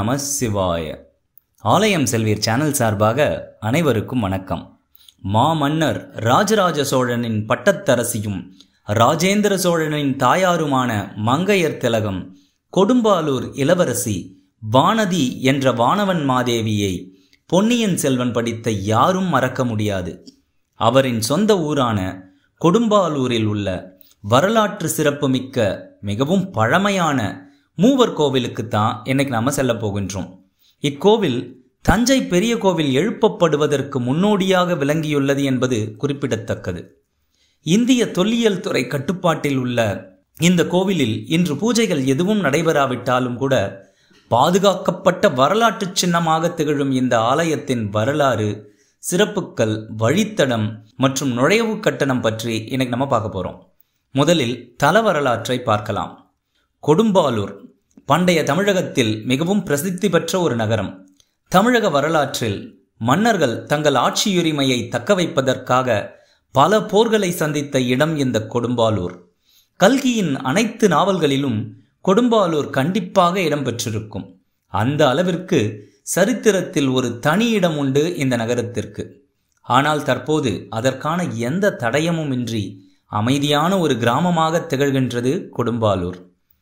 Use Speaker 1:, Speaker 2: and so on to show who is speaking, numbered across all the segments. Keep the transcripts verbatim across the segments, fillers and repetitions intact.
Speaker 1: நம சிவாய. ஆலயம் செல்வீர் சேனல் சார்பாக அனைவருக்கும் வணக்கம். மாமன்னர் ராஜராஜ சோழனின் பட்டத்தரசியும் ராஜேந்திர சோழனின் தாயாருமான மங்கையர் திலகம் கொடும்பாலூர் இளவரசி வானதி என்ற வானவன் மாதேவியை பொன்னியின் செல்வன் படித்த யாரும் மறக்க முடியாது. அவரின் சொந்த ஊரான கொடும்பாலூரில் உள்ள வரலாற்று சிறப்புமிக்க மிகவும் பழமையான மூவர் கோவிலுக்கு தான் இன்னைக்கு நாம செல்ல போகின்றோம். இக்கோவில் தஞ்சை பெரிய கோவில் எழுப்பப்படுவதற்கு முன்னோடியாக விளங்கியுள்ளது என்பது குறிப்பிடத்தக்கது. இந்திய தொல்லியல் துறை கட்டுப்பாட்டில் உள்ள இந்த கோவிலில் இன்று பூஜைகள் எதுவும் நடைபெறாவிட்டாலும் கூட பாதுகாக்கப்பட்ட வரலாற்று சின்னமாக திகழும் இந்த ஆலயத்தின் வரலாறு, சிறப்புக்கள், வழித்தடம் மற்றும் நுழைவு கட்டணம் பற்றி இன்னைக்கு நம்ம பார்க்க போறோம். முதலில் தல வரலாற்றை பார்க்கலாம். கொடும்பாலூர் பண்டைய தமிழகத்தில் மிகவும் பிரசித்தி பெற்ற ஒரு நகரம். தமிழக வரலாற்றில் மன்னர்கள் தங்கள் ஆட்சியுரிமையை தக்க வைப்பதற்காக பல போர்களை சந்தித்த இடம் இந்த கொடும்பாலூர். கல்கியின் அனைத்து நாவல்களிலும் கொடும்பாலூர் கண்டிப்பாக இடம்பெற்றிருக்கும். அந்த அளவிற்கு சரித்திரத்தில் ஒரு தனி இடம் உண்டு இந்த நகரத்திற்கு. ஆனால் தற்போது அதற்கான எந்த தடயமும் இன்றி அமைதியான ஒரு கிராமமாக திகழ்கின்றது கொடும்பாலூர்.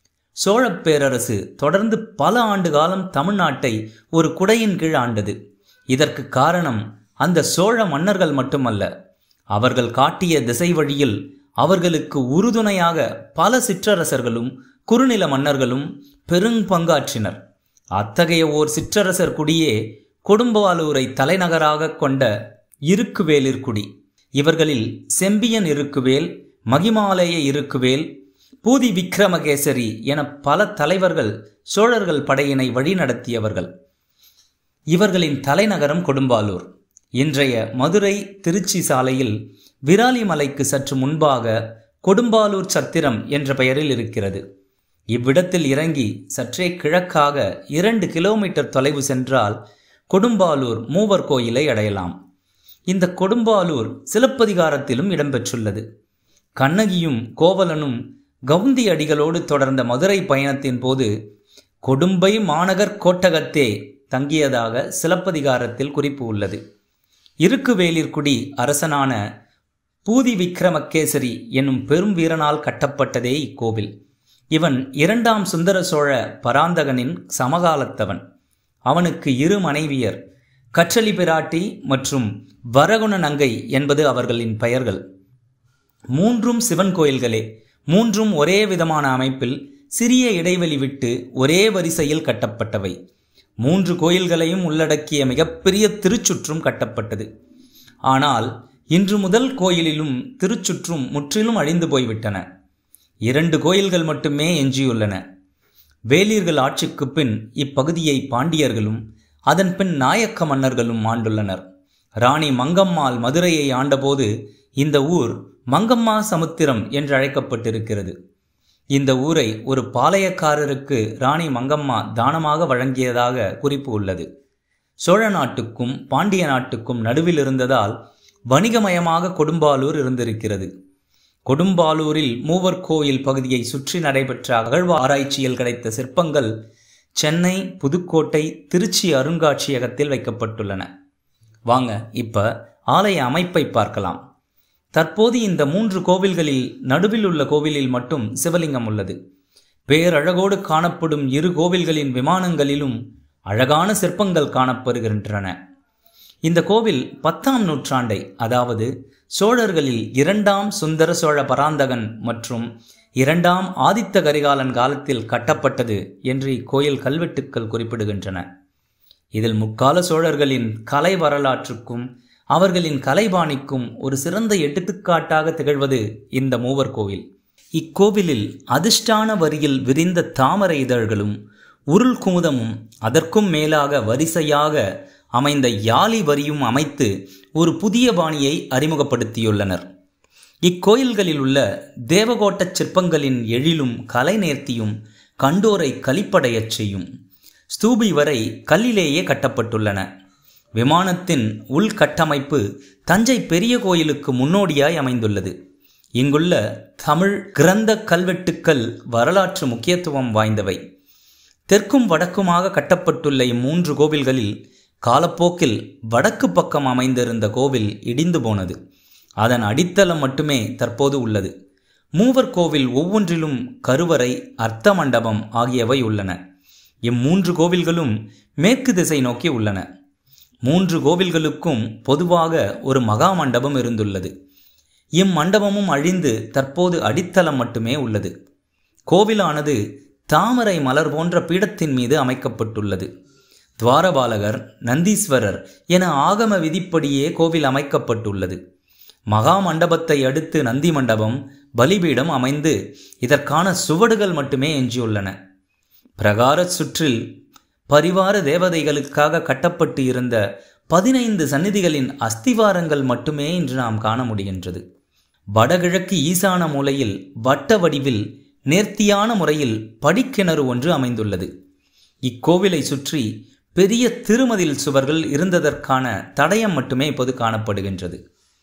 Speaker 1: சோழ பேரரசு தொடர்ந்து பல ஆண்டு காலம் தமிழ்நாட்டை ஒரு குடையின் கீழ் ஆண்டது. இதற்கு காரணம் அந்த சோழ மன்னர்கள் மட்டுமல்ல, அவர்கள் காட்டிய திசை வழியில் அவர்களுக்கு உறுதுணையாக பல சிற்றரசர்களும் குறுநில மன்னர்களும் பெரும்பங்காற்றினர். அத்தகைய ஓர் சிற்றரசர் குடியே கொடும்பாலூரை தலைநகராக கொண்ட இருக்குவேலிற்குடி. இவர்களில் செம்பியன் இருக்குவேல், மகிமாலய இருக்குவேல், பூதி விக்ரமகேசரி என பல தலைவர்கள் சோழர்கள் படையினை வழிநடத்தியவர்கள். இவர்களின் தலைநகரம் கொடும்பாலூர். இன்றைய மதுரை திருச்சி சாலையில் விராலிமலைக்கு சற்று முன்பாக கொடும்பாலூர் சத்திரம் என்ற பெயரில் இருக்கிறது. இவ்விடத்தில் இறங்கி சற்றே கிழக்காக இரண்டு கிலோமீட்டர் தொலைவு சென்றால் கொடும்பாலூர் மூவர் கோயிலை அடையலாம். இந்த கொடும்பாலூர் சிலப்பதிகாரத்திலும் இடம்பெற்றுள்ளது. கண்ணகியும் கோவலனும் கவுந்தி அடிகளோடு தொடர்ந்த மதுரை பயணத்தின் போது கொடும்பை மாநகர் கோட்டகத்தே தங்கியதாக சிலப்பதிகாரத்தில் குறிப்பு உள்ளது. இருக்குவேலிற்குடி அரசனான பூதி விக்ரமகேசரி என்னும் பெரும் வீரனால் கட்டப்பட்டதே இக்கோவில். இவன் இரண்டாம் சுந்தர சோழ பராந்தகனின் சமகாலத்தவன். அவனுக்கு இரு மனைவியர், கற்றலி பிராட்டி மற்றும் வரகுண நங்கை என்பது அவர்களின் பெயர்கள். மூன்றும் சிவன் கோயில்களே. மூன்றும் ஒரே விதமான அமைப்பில் சிறிய இடைவெளி விட்டு ஒரே வரிசையில் கட்டப்பட்டவை. மூன்று கோயில்களையும் உள்ளடக்கிய மிகப்பெரிய திருச்சுற்றும் கட்டப்பட்டது. ஆனால் இன்று முதல் கோயிலிலும் திருச்சுற்றும் முற்றிலும் அழிந்து போய்விட்டன. இரண்டு கோயில்கள் மட்டுமே எஞ்சியுள்ளன. வேளிர்கள் ஆட்சிக்கு பின் இப்பகுதியை பாண்டியர்களும் அதன் பின் நாயக்க மன்னர்களும் ஆண்டுள்ளனர். ராணி மங்கம்மாள் மதுரையை ஆண்டபோது இந்த ஊர் மங்கம்மா சமுத்திரம் என்று அழைக்கப்பட்டிருக்கிறது. இந்த ஊரை ஒரு பாளையக்காரருக்கு ராணி மங்கம்மா தானமாக வழங்கியதாக குறிப்பு உள்ளது. சோழ நாட்டுக்கும் பாண்டிய நாட்டுக்கும் நடுவில் இருந்ததால் வணிகமயமாக கொடும்பாலூர் இருந்திருக்கிறது. கொடும்பாலூரில் மூவர் கோயில் பகுதியை சுற்றி நடைபெற்ற அகழ்வ ஆராய்ச்சியில் கிடைத்த சிற்பங்கள் சென்னை, புதுக்கோட்டை, திருச்சி அருங்காட்சியகத்தில் வைக்கப்பட்டுள்ளன. வாங்க இப்ப ஆலய அமைப்பை பார்க்கலாம். தற்போது இந்த மூன்று கோவில்களில் நடுவில் உள்ள கோவிலில் மட்டும் சிவலிங்கம் உள்ளது. பேரழகோடு காணப்படும் இரு கோவில்களின் விமானங்களிலும் அழகான சிற்பங்கள் காணப்படுகின்றன. இந்த கோவில் பத்தாம் நூற்றாண்டை, அதாவது சோழர்களில் இரண்டாம் சுந்தர சோழ பராந்தகன் மற்றும் இரண்டாம் ஆதித்த கரிகாலன் காலத்தில் கட்டப்பட்டது என்று இக்கோயில் கல்வெட்டுக்கள் குறிப்பிடுகின்றன. இதில் முக்கால சோழர்களின் கலை வரலாற்றுக்கும் அவர்களின் கலைபாணிக்கும் ஒரு சிறந்த எடுத்துக்காட்டாக திகழ்வது இந்த மூவர் கோவில். இக்கோவிலில் அதிர்ஷ்டான வரியில் விரிந்த தாமரை இதழ்களும் உருள் குமுதமும் அதற்கும் மேலாக வரிசையாக அமைந்த யாழி வரியும் அமைத்து ஒரு புதிய பாணியை அறிமுகப்படுத்தியுள்ளனர். இக்கோயில்களில் உள்ள தேவகோட்ட சிற்பங்களின் எழிலும் கலை நேர்த்தியும் கண்டோரை களிப்படையச் செய்யும். ஸ்தூபி வரை கல்லிலேயே கட்டப்பட்டுள்ளன. விமானத்தின் உள்கட்டமைப்பு தஞ்சை பெரிய கோயிலுக்கு முன்னோடியாய் அமைந்துள்ளது. இங்குள்ள தமிழ் கிரந்த கல்வெட்டுக்கள் வரலாற்று முக்கியத்துவம் வாய்ந்தவை. தெற்கும் வடக்குமாக கட்டப்பட்டுள்ள இம்மூன்று கோவில்களில் காலப்போக்கில் வடக்கு பக்கம் அமைந்திருந்த கோவில் இடிந்து போனது. அதன் அடித்தளம் மட்டுமே தற்போது உள்ளது. மூவர் கோவில் ஒவ்வொன்றிலும் கருவறை, அர்த்த மண்டபம் ஆகியவை உள்ளன. இம்மூன்று கோவில்களும் மேற்கு திசை நோக்கி உள்ளன. மூன்று கோவில்களுக்கும் பொதுவாக ஒரு மகா மண்டபம் இருந்துள்ளது. இம்மண்டபமும் அழிந்து தற்போது அடித்தளம் மட்டுமே உள்ளது. கோவிலானது தாமரை மலர் போன்ற பீடத்தின் மீது அமைக்கப்பட்டுள்ளது. துவாரபாலகர், நந்தீஸ்வரர் என ஆகம விதிப்படியே கோவில் அமைக்கப்பட்டுள்ளது. மகா மண்டபத்தை அடுத்து நந்தி மண்டபம், பலிபீடம் அமைந்து இதற்கான சுவடுகள் மட்டுமே எஞ்சியுள்ளன. பிரகார சுற்றில் பரிவார தேவதைகளுக்காக கட்டப்பட்டு இருந்த பதினைந்து சந்நிதிகளின் அஸ்திவாரங்கள் மட்டுமே இன்று நாம் காண முடிகின்றது. வடகிழக்கு ஈசான மூலையில் வட்ட வடிவில் நேர்த்தியான முறையில் படிக்கிணறு ஒன்று அமைந்துள்ளது. இக்கோவிலை சுற்றி பெரிய திருமதில் சுவர்கள் இருந்ததற்கான தடயம் மட்டுமே இப்போது காணப்படுகின்றது.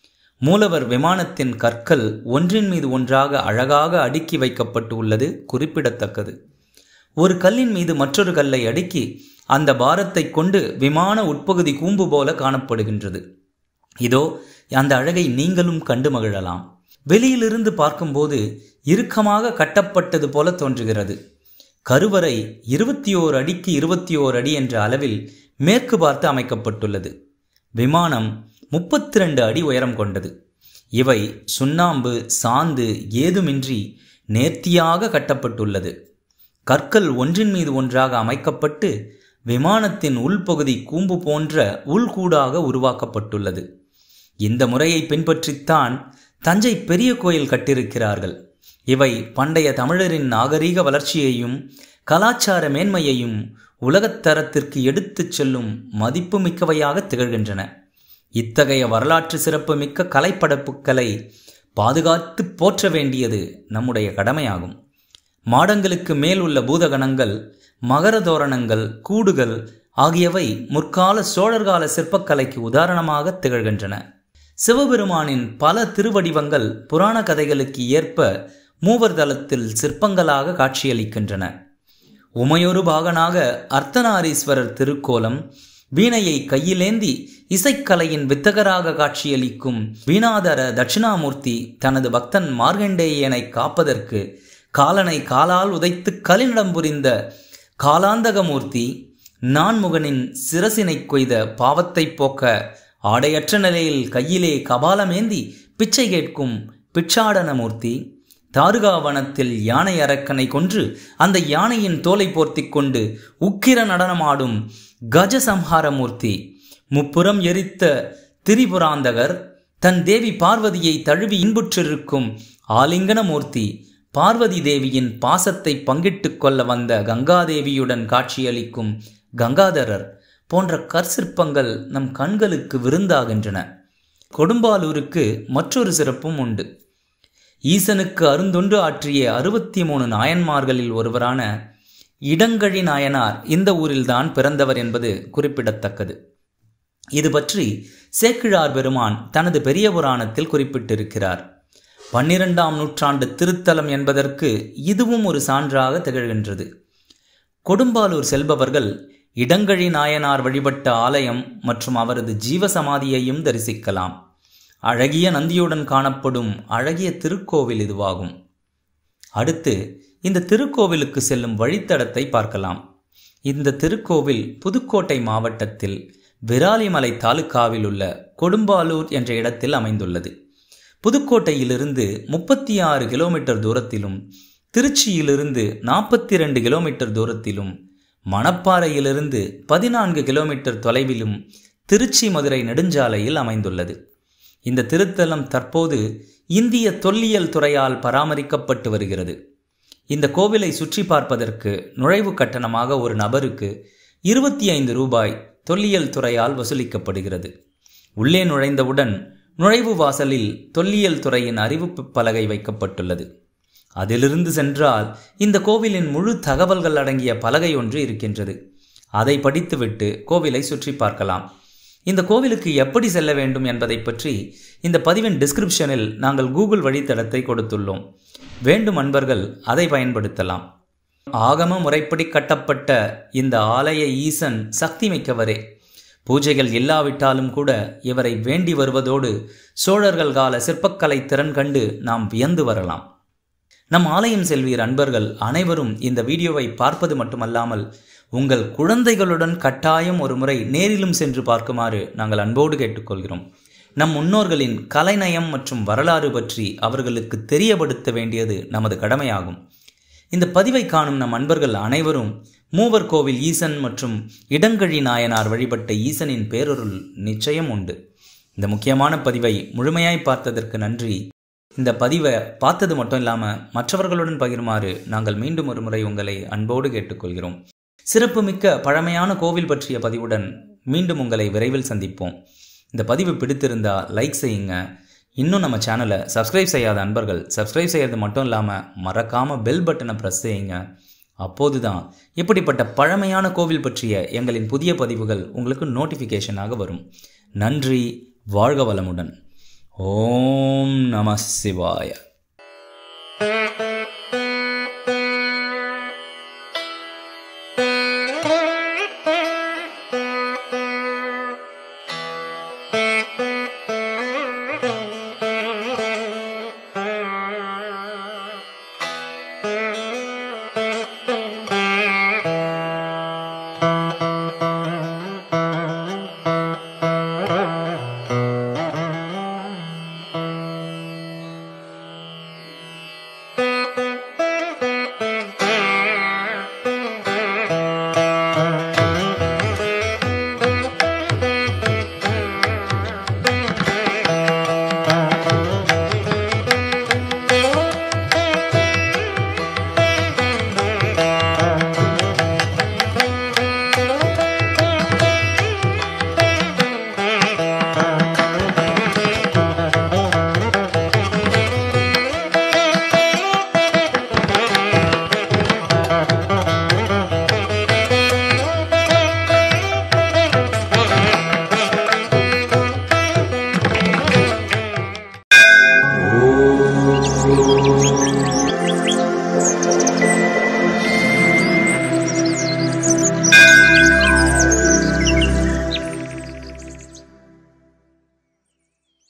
Speaker 1: மூலவர் விமானத்தின் கற்கள் ஒன்றின் மீது ஒன்றாக அழகாக அடுக்கி வைக்கப்பட்டு உள்ளது குறிப்பிடத்தக்கது. ஒரு கல்லின் மீது மற்றொரு கல்லை அடுக்கி அந்த பாரத்தை கொண்டு விமான உட்பகுதி கூம்பு போல காணப்படுகின்றது. இதோ அந்த அழகை நீங்களும் கண்டு மகிழலாம். வெளியிலிருந்து பார்க்கும்போது இறுக்கமாக கட்டப்பட்டது போல தோன்றுகிறது. கருவறை இருபத்தி ஓர் அடிக்கு இருபத்தி ஓர் அடி என்ற அளவில் மேற்கு பார்த்து அமைக்கப்பட்டுள்ளது. விமானம் முப்பத்தி ரெண்டு அடி உயரம் கொண்டது. இவை சுண்ணாம்பு, சாந்து ஏதுமின்றி நேர்த்தியாக கட்டப்பட்டுள்ளது. கற்கள் ஒன்றின் மீது ஒன்றாக அமைக்கப்பட்டு விமானத்தின் உள்பகுதி கூம்பு போன்ற உள்கூடாக உருவாக்கப்பட்டுள்ளது. இந்த முறையை பின்பற்றித்தான் தஞ்சை பெரிய கோயில் கட்டியிருக்கிறார்கள். இவை பண்டைய தமிழரின் நாகரீக வளர்ச்சியையும் கலாச்சார மேன்மையையும் உலகத்தரத்திற்கு எடுத்துச் செல்லும் மதிப்பு மிக்கவையாக திகழ்கின்றன. இத்தகைய வரலாற்று சிறப்பு மிக்க கலைப்படைப்புகளை பாதுகாத்து போற்ற வேண்டியது நம்முடைய கடமையாகும். மாடங்களுக்கு மேல் உள்ள பூதகணங்கள், மகர தோரணங்கள், கூடுகள் ஆகியவை முற்கால சோழர்கால சிற்பக்கலைக்கு உதாரணமாக திகழ்கின்றன. சிவபெருமானின் பல திருவடிவங்கள் புராண கதைகளுக்கு ஏற்ப மூவர் தலத்தில் சிற்பங்களாக காட்சியளிக்கின்றன. உமையொரு பாகனாக அர்த்தநாரீஸ்வரர் திருக்கோலம், வீணையை கையிலேந்தி இசைக்கலையின் வித்தகராக காட்சியளிக்கும் வீணாதர தட்சிணாமூர்த்தி தனது பக்தன் மார்கண்டேயனை காப்பதற்கு காலனை காலால் உதைத்து கலினிடம் புரிந்த காலாந்தகமூர்த்தி, நான்முகனின் சிரசினை கொய்த பாவத்தை போக்க ஆடையற்ற நிலையில் கையிலே கபாலமேந்தி பிச்சை கேட்கும் பிட்சாடனமூர்த்தி, தாருகாவனத்தில் யானை அரக்கனை கொன்று அந்த யானையின் தோலை போர்த்தி கொண்டு உக்கிர நடனமாடும் கஜசம்ஹாரமூர்த்தி, முப்புறம் எரித்த திரிபுராந்தகர், தன் தேவி பார்வதியை தழுவி இன்புற்றிருக்கும் ஆலிங்கனமூர்த்தி, பார்வதி தேவியின் பாசத்தை பங்கிட்டு கொள்ள வந்த கங்காதேவியுடன் காட்சியளிக்கும் கங்காதரர் போன்ற கற்சிற்பங்கள் நம் கண்களுக்கு விருந்தாகின்றன. கொடும்பாலூருக்கு மற்றொரு சிறப்பும் உண்டு. ஈசனுக்கு அருந்தொன்று ஆற்றிய அறுபத்தி மூணு நாயன்மார்களில் ஒருவரான இடங்கழி நாயனார் இந்த ஊரில்தான் பிறந்தவர் என்பது குறிப்பிடத்தக்கது. இது பற்றி சேக்கிழார் பெருமான் தனது பெரிய புராணத்தில் குறிப்பிட்டிருக்கிறார். பன்னிரெண்டாம் நூற்றாண்டு திருத்தலம் என்பதற்கு இதுவும் ஒரு சான்றாக திகழ்கின்றது. கொடும்பாலூர் செல்பவர்கள் இடங்கழி நாயனார் வழிபட்ட ஆலயம் மற்றும் அவரது ஜீவசமாதியையும் தரிசிக்கலாம். அழகிய நந்தியுடன் காணப்படும் அழகிய திருக்கோவில் இதுவாகும். அடுத்து இந்த திருக்கோவிலுக்கு செல்லும் வழித்தடத்தை பார்க்கலாம். இந்த திருக்கோவில் புதுக்கோட்டை மாவட்டத்தில் விராலிமலை தாலுகாவில் உள்ள கொடும்பாலூர் என்ற இடத்தில் அமைந்துள்ளது. புதுக்கோட்டையிலிருந்து முப்பத்தி ஆறு கிலோமீட்டர் தூரத்திலும், திருச்சியிலிருந்து நாற்பத்தி ரெண்டு கிலோமீட்டர் தூரத்திலும், மணப்பாறையிலிருந்து பதினான்கு கிலோமீட்டர் தொலைவிலும் திருச்சி மதுரை நெடுஞ்சாலையில் அமைந்துள்ளது. இந்த திருத்தலம் தற்போது இந்திய தொல்லியல் துறையால் பராமரிக்கப்பட்டு வருகிறது. இந்த கோவிலை சுற்றி பார்ப்பதற்கு நுழைவு கட்டணமாக ஒரு நபருக்கு இருபத்தி ஐந்து ரூபாய் தொல்லியல் துறையால் வசூலிக்கப்படுகிறது. உள்ளே நுழைந்தவுடன் நுழைவு வாசலில் தொல்லியல் துறையின் அறிவிப்பு பலகை வைக்கப்பட்டுள்ளது. அதிலிருந்து சென்றால் இந்த கோவிலின் முழு தகவல்கள் அடங்கிய பலகை ஒன்று இருக்கின்றது. அதை படித்துவிட்டு கோவிலை சுற்றி பார்க்கலாம். இந்த கோவிலுக்கு எப்படி செல்ல வேண்டும் என்பதை பற்றி இந்த பதிவின் டிஸ்கிரிப்ஷனில் நாங்கள் கூகுள் வழித்தடத்தை கொடுத்துள்ளோம். வேண்டும் அன்பர்கள் அதை பயன்படுத்தலாம். ஆகம முறைப்படி கட்டப்பட்ட இந்த ஆலய ஈசன் சக்தி மிக்கவரே. பூஜைகள் இல்லாவிட்டாலும் கூட இவரை வேண்டி வருவதோடு சோழர்கள் கால சிற்பக்கலை திறன் கண்டு நாம் வியந்து வரலாம். நம் ஆலயம் செல்வீர் அன்பர்கள் அனைவரும் இந்த வீடியோவை பார்ப்பது மட்டுமல்லாமல் உங்கள் குழந்தைகளுடன் கட்டாயம் ஒரு முறை நேரிலும் சென்று பார்க்குமாறு நாங்கள் அன்போடு கேட்டுக்கொள்கிறோம். நம் முன்னோர்களின் கலைநயம் மற்றும் வரலாறு பற்றி அவர்களுக்கு தெரியப்படுத்த வேண்டியது நமது கடமையாகும். இந்த பதிவை காணும் நம் அன்பர்கள் அனைவரும் மூவர் கோவில் ஈசன் மற்றும் இடங்கழி நாயனார் வழிபட்ட ஈசனின் பேரொருள் நிச்சயம் உண்டு. இந்த முக்கியமான பதிவை முழுமையாய் பார்த்ததற்கு நன்றி. இந்த பதிவை பார்த்தது மட்டும் இல்லாமல் மற்றவர்களுடன் பகிருமாறு நாங்கள் மீண்டும் ஒரு முறை உங்களை அன்போடு கேட்டுக்கொள்கிறோம். சிறப்புமிக்க பழமையான கோவில் பற்றிய பதிவுடன் மீண்டும் உங்களை விரைவில் சந்திப்போம். இந்த பதிவு பிடித்திருந்தா லைக் செய்யுங்க. இன்னும் நம்ம சேனலை சப்ஸ்கிரைப் செய்யாத அன்பர்கள் சப்ஸ்கிரைப் செய்யறது மட்டும் இல்லாமல் மறக்காமல் பெல் பட்டனை ப்ரெஸ் செய்யுங்க. அப்போது தான் இப்படிப்பட்ட பழமையான கோவில் பற்றிய எங்களின் புதிய பதிவுகள் உங்களுக்கு நோட்டிஃபிகேஷனாக வரும். நன்றி. வாழ்க வளமுடன். ஓம் நம சிவாய.